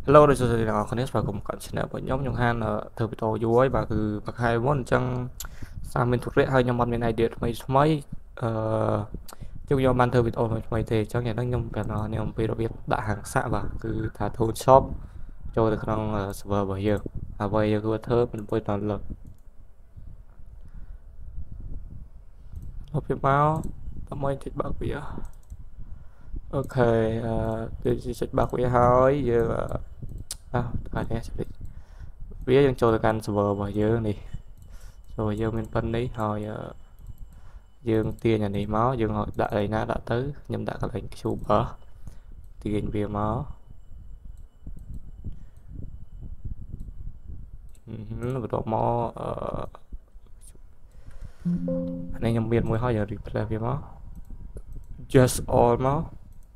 Hello, đây là Connect và cùng cận channel của nhóm Nhung Han ở thời bị tổ vui và cứ bậc hai món chẳng sang bên thuộc rễ hai nhóm bạn bên này điện mấy chung nhóm ban thời bị tổ mấy thì chắc nhà đang nhóm bạn nó nhóm về đặc biệt đã hàng xạ và cứ thả thôn shop cho được năng server bây giờ bây giờ cứ thơ mình với toàn lực phía máu tao mới thích bạc vía. Ok, tôi sẽ thích bạc vía hỏi giờ thôi nè vía dân cho được anh server bây giờ này rồi giờ mình phân đấy hồi dương tiền nhà này máu dương hồi đã lấy na đã tới nhưng đã có lệnh số bờ tiền về máu vừa độ máu anh em nhầm miền mùi hơi giờ replay về máu just all máu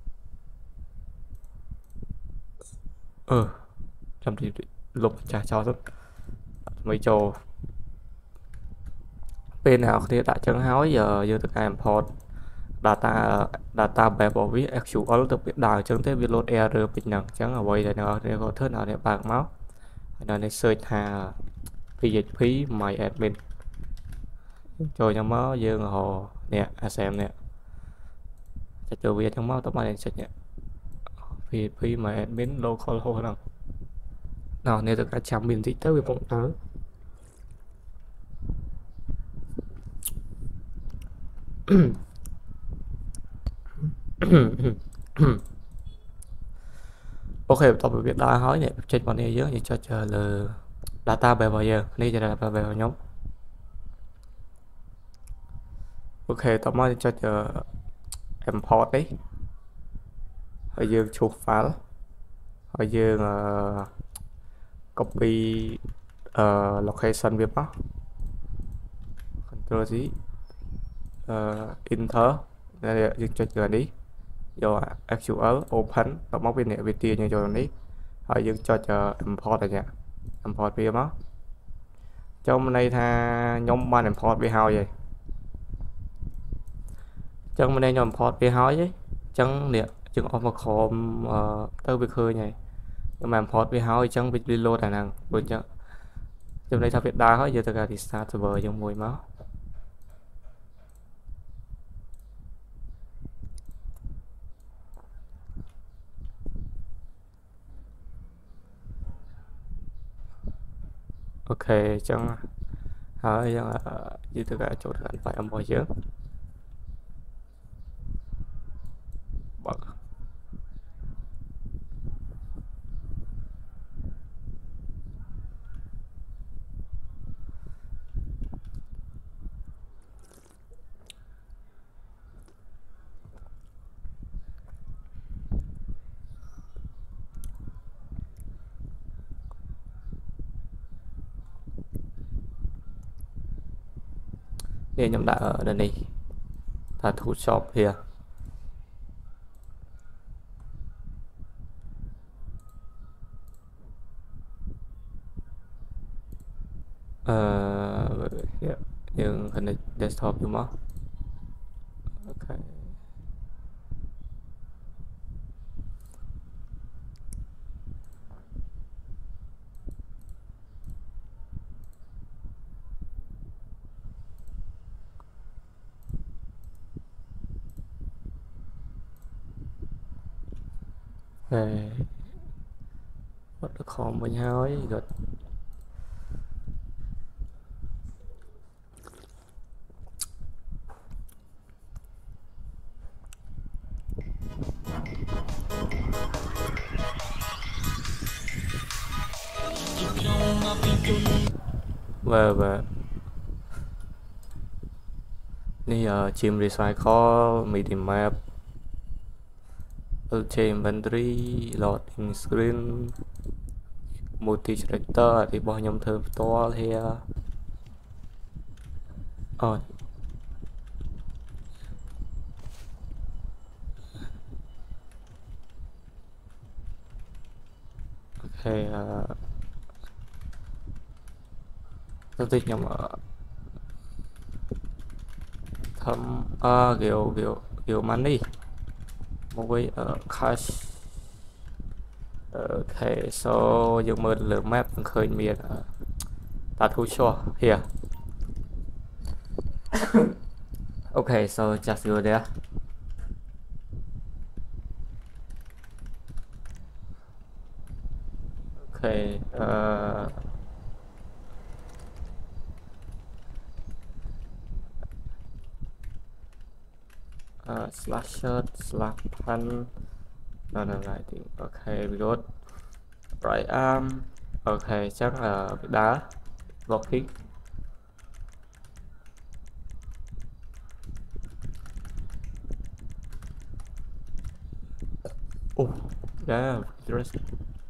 trong thì lục trả cho rất mấy chỗ bên nào thì đã chân hói giờ giờ được import data bài bỏ viết actual được biết đào chân thế việc load error bình năng chẳng ở quay này nó để có thứ nào để bạc máu nên search hà phi dịch phí my admin cho nhau máu dương hồ nè xem nè cho cho việc trong máu tao mai sẽ nhẹ phi phí my admin local hồ nào nên được cả trăm miền thị tới về vòng tới. Ok, tập việc đã hỏi này trên bọn này dưới thì cho chờ là data về bao giờ đây là data về nhóm. Ok, tập mới cho chờ import đấy ở dương chụp file ở dương copy location việc đó control gì enter đây dương cho chờ đi do actual open tập móc bên này bên kia như cho đấy ở dương cho chờ import này nha import việc đó trong này tha nhóm ban import về hao vậy trong bên đây nhóm import về hao ấy chẳng nè chừng overcom tới việc hơi này nhưng mà import về hao chẳng bị reload khả năng bên chẳng trong đây thao việc đa hết giờ tất cả thì start server trong mùi máu. Ok chẳng hỏi chẳng như tất cả chỗ anh phải âm bao chứ bật để nhóm đã ở đây này là thu shop here nhưng hình desktop đúng không? Ok. Về bắt được không với nhau ấy rồi vềนี่chim recycle media map inventory loading screen multi selector thì bao nhóm thơm to thì ok tôi thích nhóm thâm kiểu kiểu kiểu money một cái cash Okay, so dùng mượn lửa map khơi miền ta thu cho here. Okay, so just go there. Okay, slash shirt slash pun. No, I think okay, we got right arm. Okay, chắc là đá blocking. Oh, yeah, interesting.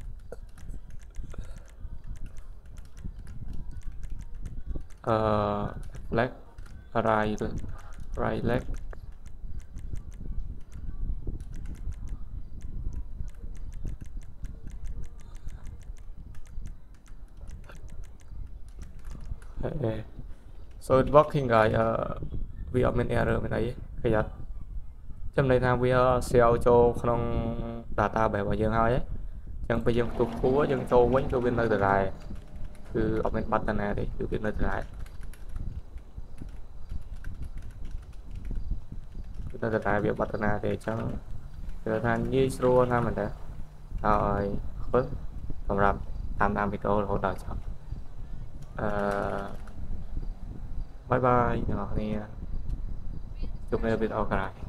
Leg, right leg. Okay. So it's working rồi, vì ở bên error bên đấy cái gì trong đây tham wir SEO cho không data bài bảo dương hơi ấy chẳng bây giờ tụt cú dân châu quánh cho bên nơi từ lạiคือเอาเป็นปัตตานีคือเป็นnơi từ lạiคือnơi từ lại việc ปัตตานี để cho trở thành như xưa tham mình đã rồi khớp còn làm tham video hỗ trợ cho bye bye nhỏ này chụp video cả